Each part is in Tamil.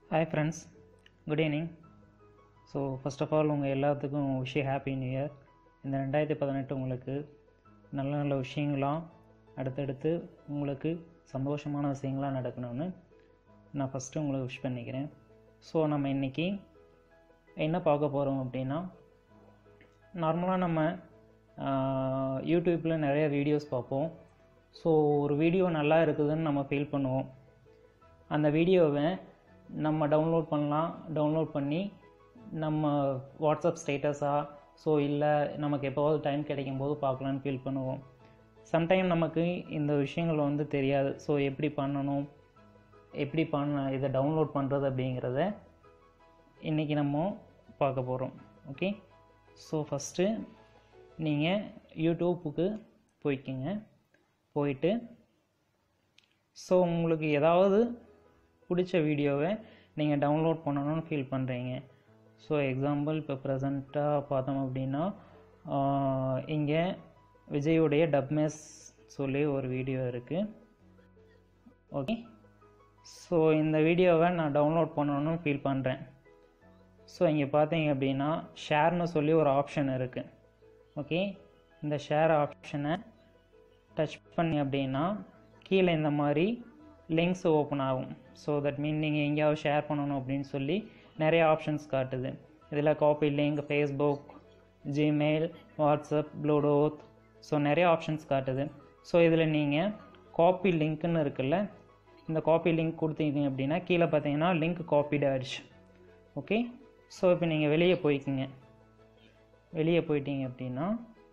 Hi friends, good evening. So first of all உங்கள் எல்லாத்துக்கும் ஹாப்பி நியூ இயர். இந்த 2018 உங்களுக்கு நல்ல நல்ல விஷயங்களாம் அடுத்தடுத்து உங்களுக்கு சந்தோஷமான விஷயங்களாக நடக்கணும்னு நான் ஃபஸ்ட்டு உங்களுக்கு விஷ் பண்ணிக்கிறேன். ஸோ நம்ம இன்றைக்கி என்ன பார்க்க போகிறோம் அப்படின்னா, நார்மலாக நம்ம யூடியூப்பில் நிறைய வீடியோஸ் பார்ப்போம். ஸோ ஒரு வீடியோ நல்லா இருக்குதுன்னு நம்ம ஃபீல் பண்ணுவோம். அந்த வீடியோவை நம்ம டவுன்லோட் பண்ணி நம்ம வாட்ஸ்அப் ஸ்டேட்டஸாக இல்லை நமக்கு எப்போவாவது டைம் கிடைக்கும் போது பார்க்கலான்னு ஃபீல் பண்ணுவோம். சம்டைம் நமக்கு இந்த விஷயங்கள் தெரியாது. ஸோ எப்படி பண்ணணும், இதை டவுன்லோட் பண்ணுறது அப்படிங்கிறத இன்றைக்கி நம்ம பார்க்க போகிறோம். ஓகே, ஸோ ஃபஸ்ட்டு நீங்கள் யூடியூப்புக்கு போயிட்டு ஸோ உங்களுக்கு ஏதாவது பிடிச்ச வீடியோவை நீங்கள் டவுன்லோட் பண்ணணும்னு ஃபீல் பண்ணுறீங்க. ஸோ எக்ஸாம்பிள் இப்போ ப்ரெசண்ட்டாக பார்த்தோம் அப்படின்னா, இங்கே விஜயோடைய டப்மேஸ் சொல்லி ஒரு வீடியோ இருக்குது. ஓகே, ஸோ இந்த வீடியோவை நான் டவுன்லோட் பண்ணணும்னு ஃபீல் பண்ணுறேன். ஸோ இங்கே பார்த்தீங்க அப்படின்னா ஷேர்னு சொல்லி ஒரு ஆப்ஷன் இருக்குது. ஓகே, இந்த ஷேர் ஆப்ஷனை டச் பண்ணி அப்படின்னா கீழே இந்த மாதிரி லிங்க்ஸ் ஓப்பன் ஆகும். ஸோ தட் மீன் நீங்கள் எங்கேயாவது ஷேர் பண்ணணும் அப்படின்னு சொல்லி நிறைய ஆப்ஷன்ஸ் காட்டுது. இதில் copy link, Facebook, Gmail, WhatsApp, Bluetooth, so நிறைய ஆப்ஷன்ஸ் காட்டுது. ஸோ இதில் நீங்கள் காப்பி லிங்க்குன்னு இருக்குல்ல, இந்த காப்பி லிங்க் கொடுத்தீங்க அப்படின்னா கீழே பார்த்தீங்கன்னா லிங்க் காப்பிடு ஆயிடுச்சு. ஓகே, ஸோ இப்போ நீங்கள் வெளியே போயிட்டீங்க அப்படின்னா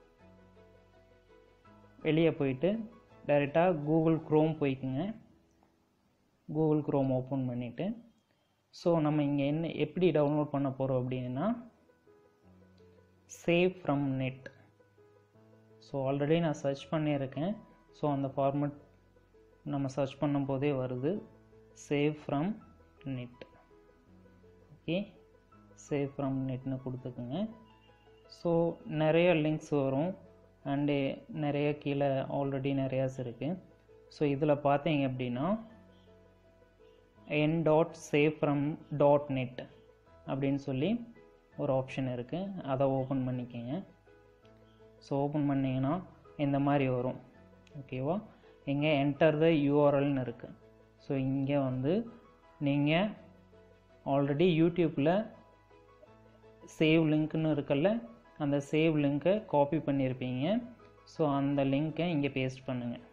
வெளியே போயிட்டு டைரெக்டாக கூகுள் க்ரோம் ஓப்பன் பண்ணிவிட்டு, ஸோ நம்ம இங்கே எப்படி டவுன்லோட் பண்ண போகிறோம் அப்படின்னா save from net. So already நான் சர்ச் பண்ணியிருக்கேன். ஸோ அந்த ஃபார்மேட் நம்ம சர்ச் பண்ணும் போதே வருது, save from net. Okay, save from நெட்னு கொடுத்துக்குங்க. ஸோ நிறைய லிங்க்ஸ் வரும் அண்டு நிறைய கீழே ஆல்ரெடி நிறையாஸ் இருக்குது. ஸோ இதில் பார்த்தீங்க அப்படின்னா n.savefrom.net அப்படின்னு சொல்லி ஒரு ஆப்ஷன் இருக்குது. அதை ஓப்பன் பண்ணிக்கோங்க. ஸோ ஓப்பன் பண்ணிங்கன்னா இந்த மாதிரி வரும். ஓகேவா, இங்கே என்டர் த யூஆர்எல்னு இருக்குது. ஸோ இங்கே நீங்கள் ஆல்ரெடி யூடியூப்பில் சேவ் லிங்க்னு இருக்குல்ல, அந்த சேவ் லிங்க்கை காப்பி பண்ணியிருப்பீங்க. ஸோ அந்த லிங்க்கை இங்கே பேஸ்ட் பண்ணுங்கள்.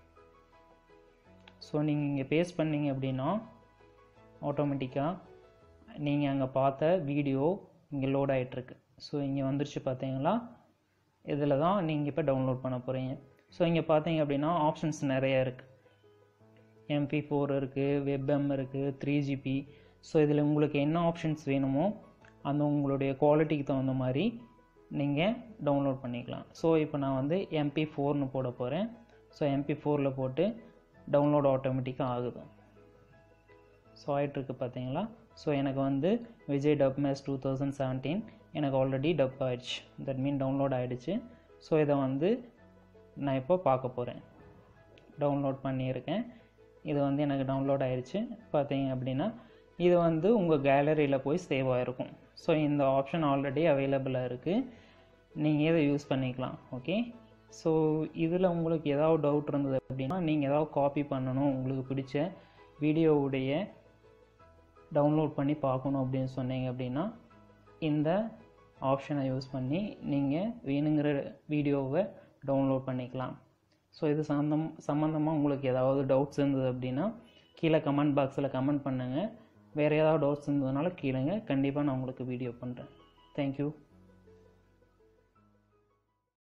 ஸோ நீங்கள் இங்கே பேஸ்ட் பண்ணிங்க அப்படின்னா ஆட்டோமேட்டிக்காக நீங்கள் அங்கே பார்த்த வீடியோ இங்கே லோட் ஆகிட்டுருக்கு. ஸோ இங்கே வந்துருச்சு பார்த்தீங்களா, இதில் தான் நீங்கள் இப்போ டவுன்லோட் பண்ண போகிறீங்க. ஸோ இங்கே பார்த்தீங்க அப்படின்னா ஆப்ஷன்ஸ் நிறையா இருக்குது. MP4 இருக்குது, WebM இருக்குது, 3GB. ஸோ இதில் உங்களுக்கு என்ன ஆப்ஷன்ஸ் வேணுமோ அந்த உங்களுடைய குவாலிட்டிக்கு தகுந்த மாதிரி நீங்கள் டவுன்லோட் பண்ணிக்கலாம். ஸோ இப்போ நான் MP4னு போட போகிறேன். ஸோ MP4ல் போட்டு டவுன்லோட் ஆட்டோமேட்டிக்காக ஆகுது. ஸோ ஆகிட்டுருக்கு பார்த்தீங்களா. ஸோ எனக்கு விஜய் டப்மேஸ் 2017 எனக்கு ஆல்ரெடி டப் ஆகிடுச்சு. தட் மீன் டவுன்லோட் ஆகிடுச்சு. ஸோ இதை நான் இப்போ பார்க்க போகிறேன். டவுன்லோட் பண்ணியிருக்கேன். இது எனக்கு டவுன்லோட் ஆகிடுச்சு. பார்த்தீங்க அப்படின்னா இது உங்கள் கேலரியில் போய் சேவ் ஆகிருக்கும். ஸோ இந்த ஆப்ஷன் ஆல்ரெடி அவைலபிளாக இருக்குது, நீங்கள் இதை யூஸ் பண்ணிக்கலாம். ஓகே, ஸோ இதில் உங்களுக்கு ஏதாவது டவுட் இருந்தது அப்படின்னா, நீங்கள் ஏதாவது காப்பி பண்ணணும், உங்களுக்கு பிடிச்ச வீடியோவுடைய டவுன்லோட் பண்ணி பார்க்கணும் அப்படின்னு சொன்னீங்க அப்படின்னா இந்த ஆப்ஷனை யூஸ் பண்ணி நீங்கள் வேணுங்கிற வீடியோவை டவுன்லோட் பண்ணிக்கலாம். ஸோ இது சம்மந்தமாக உங்களுக்கு ஏதாவது டவுட்ஸ் இருந்தது அப்படின்னா கீழே கமெண்ட் பாக்ஸில் கமெண்ட் பண்ணுங்கள். வேறு ஏதாவது டவுட்ஸ் இருந்ததுனால கீழேங்க, கண்டிப்பாக நான் உங்களுக்கு வீடியோ பண்ணுறேன். தேங்க்யூ.